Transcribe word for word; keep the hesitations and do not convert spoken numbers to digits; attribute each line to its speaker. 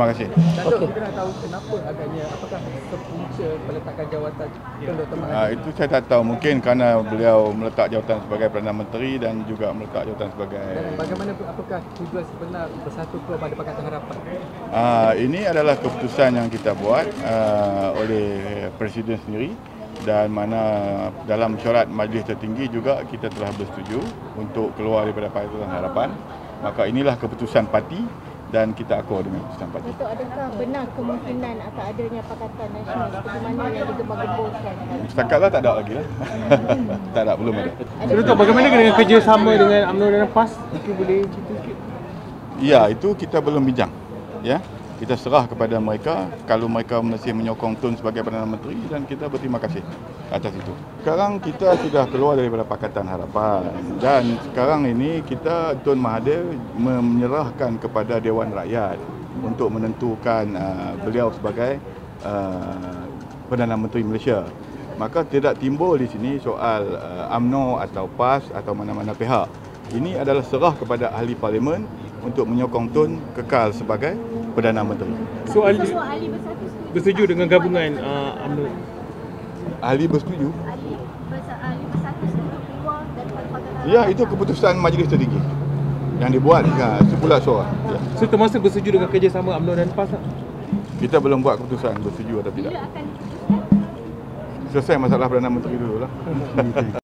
Speaker 1: Terima kasih.
Speaker 2: Datuk, okay. Kita nak tahu kenapa agaknya, apakah sepunca peletakan jawatan Tun Doktor Mahathir?
Speaker 1: Uh, itu saya tak tahu. Mungkin kerana beliau meletak jawatan sebagai Perdana Menteri dan juga meletak jawatan sebagai...
Speaker 2: Dan bagaimana, apakah tujuan sebenar Bersatu Keluar pada Pakatan Harapan?
Speaker 1: Uh, ini adalah keputusan yang kita buat uh, oleh Presiden sendiri, dan mana dalam syarat Majlis Tertinggi juga kita telah bersetuju untuk keluar daripada Pakatan Harapan. Maka inilah keputusan parti dan kita akur dengan keputusan parti.
Speaker 3: Datuk, adakah benar kemungkinan akan adanya Pakatan Nasional seperti mana yang digembar-gemburkan?
Speaker 1: Setakatlah tak ada lagi lah. Tak ada, belum ada.
Speaker 4: Datuk, bagaimana dengan kerjasama dengan UMNO dan PAS? Mungkin boleh cerita sikit?
Speaker 1: Ya, itu kita belum bincang. Ya, kita serah kepada mereka kalau mereka masih menyokong Tun sebagai Perdana Menteri, dan kita berterima kasih atas itu. Sekarang kita sudah keluar daripada Pakatan Harapan, dan sekarang ini kita Tun Mahathir menyerahkan kepada Dewan Rakyat untuk menentukan uh, beliau sebagai uh, Perdana Menteri Malaysia. Maka tidak timbul di sini soal uh, UMNO atau PAS atau mana-mana pihak. Ini adalah serah kepada ahli parlimen untuk menyokong Tun kekal sebagai Perdana Menteri.
Speaker 4: So, ahli bersetuju dengan gabungan uh, UMNO?
Speaker 1: Ahli bersetuju?
Speaker 3: Ahli Bersatu setuju keluar daripada Pakatan Harapan?
Speaker 1: Ya, itu keputusan Majlis Tertinggi yang dibuat dengan sebulan suara. Ya.
Speaker 4: So, termasuk bersetuju dengan kerjasama UMNO dan PAS?
Speaker 1: Kita belum buat keputusan bersetuju atau tidak.
Speaker 3: Bila akan diputuskan?
Speaker 1: Selesai masalah Perdana Menteri dulu lah.